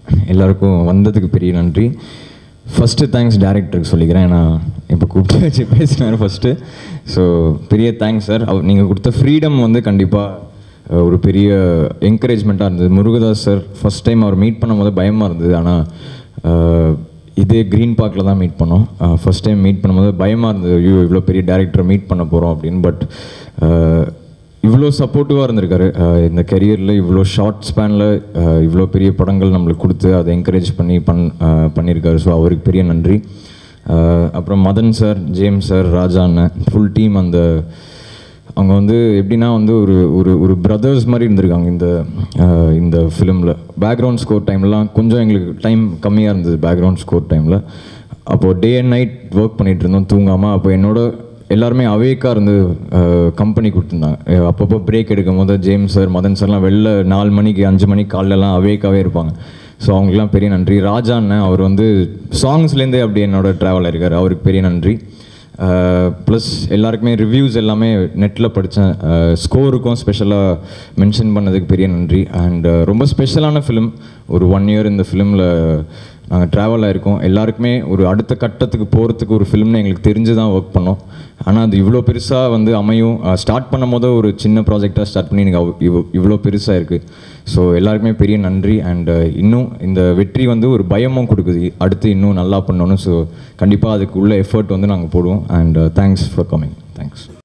எல்லாருக்கும் வந்ததுக்கு பெரிய நன்றி. ஃபஸ்ட்டு தேங்க்ஸ் டேரக்டருக்கு சொல்லிக்கிறேன். நான் இப்போ கூப்பிட்டு வச்சு பேசினார் ஃபஸ்ட்டு. ஸோ பெரிய தேங்க்ஸ் சார். நீங்கள் கொடுத்த ஃப்ரீடம் வந்து கண்டிப்பாக ஒரு பெரிய என்கரேஜ்மெண்ட்டாக இருந்தது. முருகதாஸ் சார் ஃபஸ்ட் டைம் அவர் மீட் பண்ணும் போது பயமாக இருந்தது. ஆனால் இதே க்ரீன் பார்க்கில் தான் மீட் பண்ணோம். ஃபஸ்ட் டைம் மீட் பண்ணும்போது பயமாக இருந்தது, ஐயோ இவ்வளோ பெரிய டேரக்டரை மீட் பண்ண போகிறோம் அப்படின்னு. பட் இவ்வளோ சப்போர்ட்டிவாக இருந்திருக்காரு. இந்த கெரியரில் இவ்வளோ ஷார்ட் ஸ்பேனில் இவ்வளோ பெரிய படங்கள் நம்மளுக்கு கொடுத்து அதை என்கரேஜ் பண்ணியிருக்காரு. ஸோ அவருக்கு பெரிய நன்றி. அப்புறம் Madan sir, James sir, Raja அண்ணன், ஃபுல் டீம். அவங்க வந்து எப்படின்னா வந்து ஒரு பிரதர்ஸ் மாதிரி இருந்திருக்காங்க இந்த ஃபிலிமில். பேக்ரவுண்ட் ஸ்கோர் டைம்லாம் கொஞ்சம் எங்களுக்கு டைம் கம்மியாக இருந்தது. பேக்ரவுண்ட் ஸ்கோர் டைமில் அப்போது டே அண்ட் நைட் ஒர்க் பண்ணிகிட்டு இருந்தோம் தூங்காமல். அப்போ என்னோட எல்லாருமே அவேக்காக இருந்து கம்பெனி கொடுத்துருந்தாங்க. அப்பப்போ பிரேக் எடுக்கும் போது ஜேம்ஸ் சார், மதன் சார்லாம் வெளில 4 மணிக்கு 5 மணிக்கு காலைலலாம் அவேக்காகவே இருப்பாங்க. ஸோ அவங்களுக்குலாம் பெரிய நன்றி. ராஜா அண்ணன் அவர் வந்து சாங்ஸ்லேருந்தே அப்படி என்னோட ட்ராவல் ஆயிருக்கார். அவருக்கு பெரிய நன்றி. ப்ளஸ் எல்லாருக்குமே ரிவ்யூஸ் எல்லாமே நெட்டில் படித்தேன். ஸ்கோருக்கும் ஸ்பெஷலாக மென்ஷன் பண்ணதுக்கு பெரிய நன்றி. அண்ட் ரொம்ப ஸ்பெஷலான ஃபிலிம். ஒரு 1 இயர் இந்த ஃபிலிமில் நாங்கள் ட்ராவல் ஆகிருக்கோம். எல்லாருக்குமே ஒரு அடுத்த கட்டத்துக்கு போகிறதுக்கு ஒரு ஃபிலிம்னு எங்களுக்கு தெரிஞ்சு தான் ஒர்க் பண்ணோம். ஆனால் அது இவ்வளோ பெருசாக வந்து அமையும். ஸ்டார்ட் பண்ணும் போது ஒரு சின்ன ப்ராஜெக்டாக ஸ்டார்ட் பண்ணி எனக்கு இவ்வளோ பெருசாக இருக்குது. ஸோ எல்லாருக்குமே பெரிய நன்றி. அண்ட் இன்னும் இந்த வெற்றி வந்து ஒரு பயமும் கொடுக்குது, அடுத்து இன்னும் நல்லா பண்ணணும். ஸோ கண்டிப்பாக அதுக்கு உள்ள எஃபர்ட் வந்து நாங்கள் போடுவோம். And thanks for coming. Thanks.